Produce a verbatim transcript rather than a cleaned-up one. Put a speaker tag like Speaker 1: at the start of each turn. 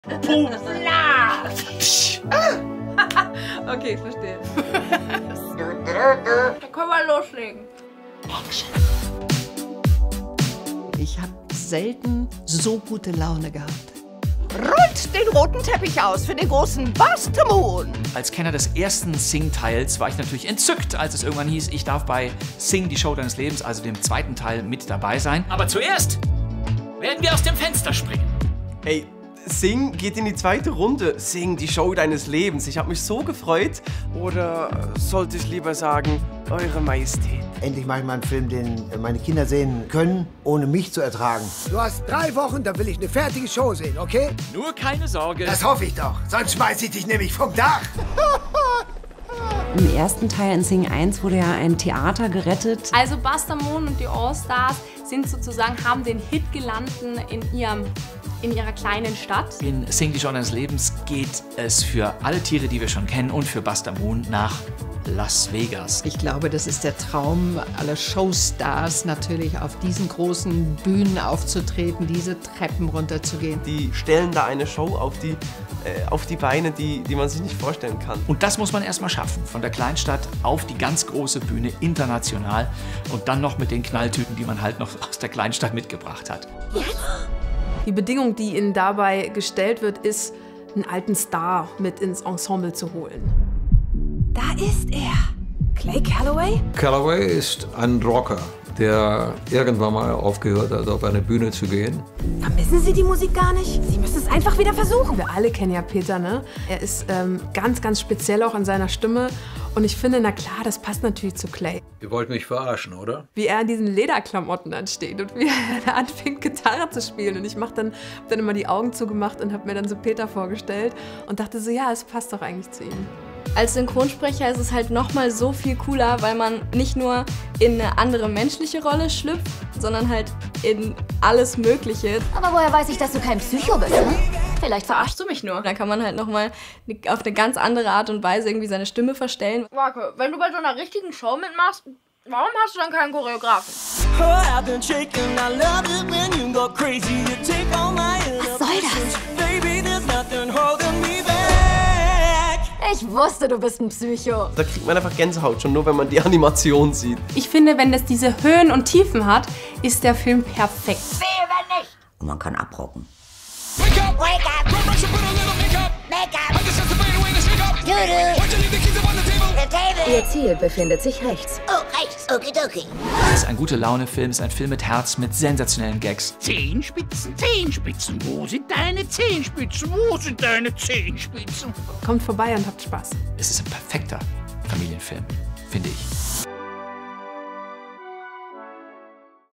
Speaker 1: Okay, ich verstehe. Da können wir loslegen.
Speaker 2: Ich habe selten so gute Laune gehabt.
Speaker 3: Rollt den roten Teppich aus für den großen Bust-Moon!
Speaker 4: Als Kenner des ersten Sing-Teils war ich natürlich entzückt, als es irgendwann hieß, ich darf bei Sing, die Show deines Lebens, also dem zweiten Teil, mit dabei sein. Aber zuerst werden wir aus dem Fenster springen.
Speaker 5: Ey, Sing geht in die zweite Runde. Sing, die Show deines Lebens. Ich habe mich so gefreut. Oder sollte ich lieber sagen, Eure Majestät?
Speaker 6: Endlich mache ich mal einen Film, den meine Kinder sehen können, ohne mich zu ertragen.
Speaker 7: Du hast drei Wochen, da will ich eine fertige Show sehen, okay?
Speaker 4: Nur keine Sorge.
Speaker 7: Das hoffe ich doch, sonst schmeiß ich dich nämlich vom Dach.
Speaker 8: Im ersten Teil in Sing eins wurde ja ein Theater gerettet.
Speaker 1: Also Buster Moon und die All-Stars sind sozusagen, haben den Hit gelandet in ihrem in ihrer kleinen Stadt.
Speaker 4: In Sing, die Show deines Lebens geht es für alle Tiere, die wir schon kennen, und für Buster Moon nach Las Vegas.
Speaker 2: Ich glaube, das ist der Traum aller Showstars, natürlich auf diesen großen Bühnen aufzutreten, diese Treppen runterzugehen.
Speaker 5: Die stellen da eine Show auf die, äh, auf die Beine, die, die man sich nicht vorstellen kann.
Speaker 4: Und das muss man erstmal schaffen. Von der Kleinstadt auf die ganz große Bühne, international. Und dann noch mit den Knalltüten, die man halt noch aus der Kleinstadt mitgebracht hat.
Speaker 1: Die Bedingung, die ihnen dabei gestellt wird, ist, einen alten Star mit ins Ensemble zu holen.
Speaker 3: Da ist er. Clay Calloway?
Speaker 9: Calloway ist ein Rocker, der irgendwann mal aufgehört hat, auf eine Bühne zu gehen.
Speaker 3: Vermissen Sie die Musik gar nicht? Sie müssen es einfach wieder versuchen.
Speaker 1: Wir alle kennen ja Peter, ne? Er ist ähm, ganz, ganz speziell auch in seiner Stimme. Und ich finde, na klar, das passt natürlich zu Clay.
Speaker 9: Ihr wollt mich verarschen, oder?
Speaker 1: Wie er in diesen Lederklamotten dann steht und wie er anfängt, Gitarre zu spielen. Und ich mach dann, hab dann immer die Augen zugemacht und habe mir dann so Peter vorgestellt und dachte so, ja, es passt doch eigentlich zu ihm.
Speaker 10: Als Synchronsprecher ist es halt nochmal so viel cooler, weil man nicht nur in eine andere menschliche Rolle schlüpft, sondern halt in alles Mögliche.
Speaker 11: Aber woher weiß ich, dass du kein Psycho bist, ne?
Speaker 10: Vielleicht verarschst du mich nur. Da kann man halt nochmal auf eine ganz andere Art und Weise irgendwie seine Stimme verstellen.
Speaker 1: Marco, wenn du bei so einer richtigen Show mitmachst, warum hast du dann keinen Choreografen?
Speaker 11: Was soll das? Ich wusste, du bist ein Psycho.
Speaker 5: Da kriegt man einfach Gänsehaut, schon nur wenn man die Animation sieht.
Speaker 1: Ich finde, wenn das diese Höhen und Tiefen hat, ist der Film perfekt.
Speaker 11: Wehe, wenn nicht!
Speaker 6: Und man kann abrocken.
Speaker 11: Wake up! Wake up! Make-up!
Speaker 8: Ihr Ziel befindet sich rechts.
Speaker 11: Oh, rechts, okidoki.
Speaker 4: Es ist ein gute Laune-Film, es ist ein Film mit Herz, mit sensationellen Gags.
Speaker 12: Zehenspitzen, Zehenspitzen, wo sind deine Zehenspitzen, wo sind deine Zehenspitzen?
Speaker 1: Kommt vorbei und habt Spaß.
Speaker 4: Es ist ein perfekter Familienfilm, finde ich.